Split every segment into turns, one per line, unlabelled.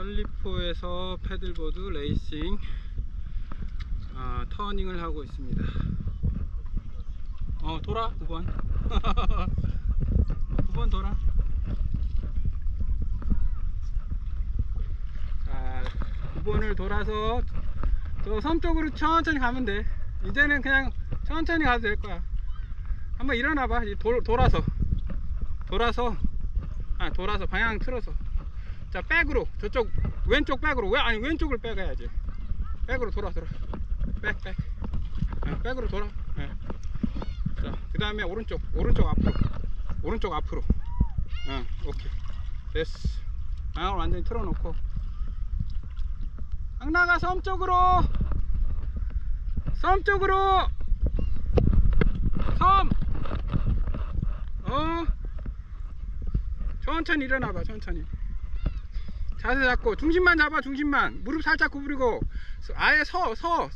설리포에서 패들보드 레이싱 터닝을 하고 있습니다. 돌아 9번 9번 돌아. 자, 9번을 돌아서 저 섬 쪽으로 천천히 가면 돼. 이제는 그냥 천천히 가도 될 거야. 한번 일어나봐. 돌아서 방향 틀어서. 자, 백으로 저쪽 왼쪽 백으로. 왜 아니 왼쪽을 빼가야지. 백으로 돌아 백으로 돌아. 자, 그 다음에 오른쪽 앞으로. 오케이 됐어. 방향을 완전히 틀어놓고 항나가 섬 쪽으로 섬 천천히 일어나봐. 천천히 자세 잡고 중심만 잡아. 중심만 무릎 살짝 구부리고 아예 서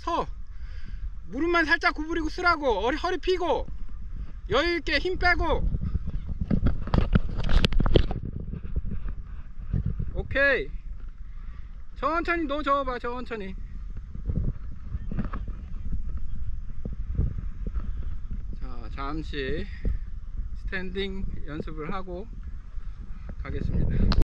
무릎만 살짝 구부리고 쓰라고. 허리 펴고 여유있게 힘 빼고. 오케이. 천천히 너 저어봐. 천천히. 자, 잠시 스탠딩 연습을 하고 가겠습니다.